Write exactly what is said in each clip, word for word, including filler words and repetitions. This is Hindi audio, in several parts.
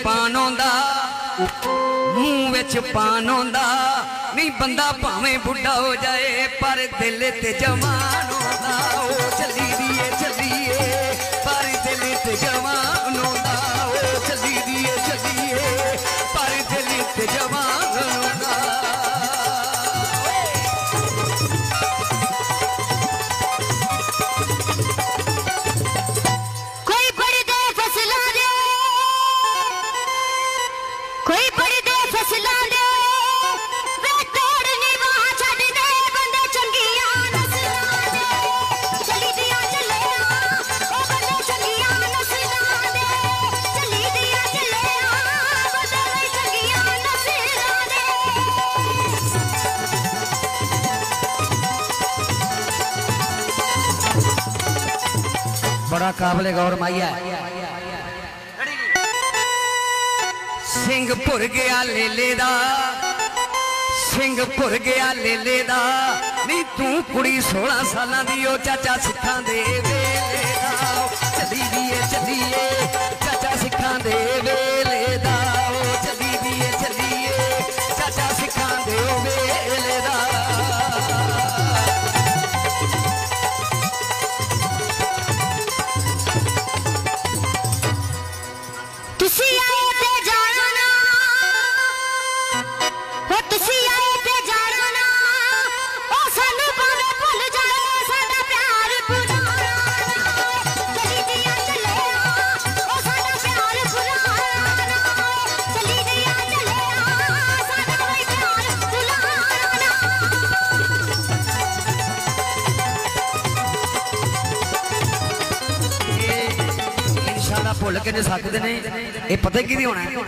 पान आंदा मूंह विच पान आंदा नहीं बंदा भावें बुढ़ा हो जाए पर दिल ते जवान आंदा ओ चली दिए चलिए पर दिल ते जवान आंदा ओ चली दिए चलिए पर दिल ते जवान आंदा। बड़ा काबले गौर माइया सिंह भुर गया लेले दा सिंह भुर गया लेले दा नी तू कुड़ी सोलह साल दी ओ चाचा सिखा दे वेले दा चली दिए चलिए चाचा सिखा दे वेले दा ओ चली दिए चलिए चाचा सिखा दे ओ वेले दा। भुल के सकते ने ये पता की होना है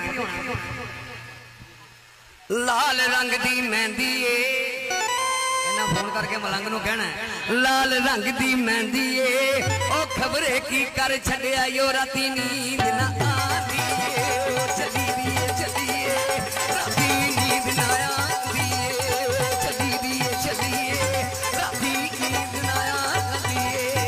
लाल रंग दी मेहंदी फोन करके मलंग नूं कहना लाल रंग दी मेहंदी ओ खबरे की कर छड़िया यो राती नींद ना आंदी ओ चली दिए चलिए राती नींद ना आंदी ओ चली दिए चलिए राती नींद ना आंदी।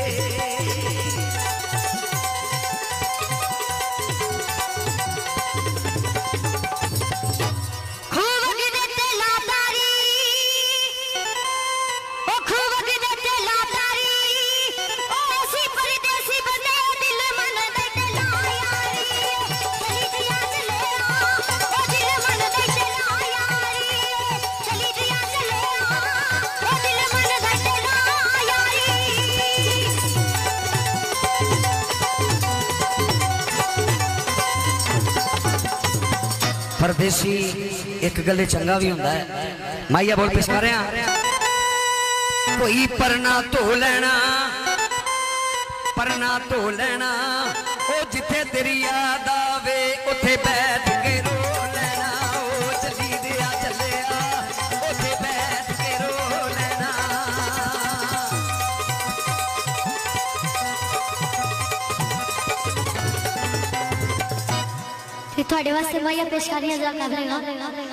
परदेसी एक गले चंगा भी होंदा है माइया बोल पेश कर रहा कोई परना धो लेना परना धो लेना ओ जिथे तेरी याद आवे उथे बैठ के रो लेना ओ चली दिया चलिया उथे बैठ के रो लेना। थोड़े वास्ते माइया पेश कर रही है